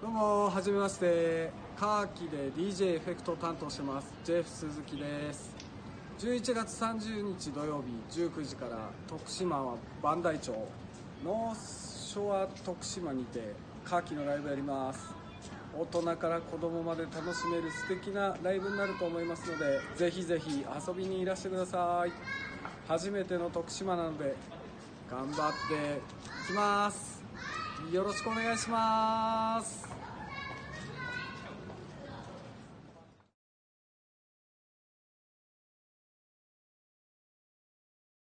どうもはじめまして。カーキで DJ エフェクトを担当してますジェフ鈴木です。11月30日土曜日19時から徳島は磐梯町ノースショア徳島にてカーキのライブやります。大人から子供まで楽しめる素敵なライブになると思いますので、ぜひぜひ遊びにいらしてください。初めての徳島なので頑張っていきます。よろしくお願いします。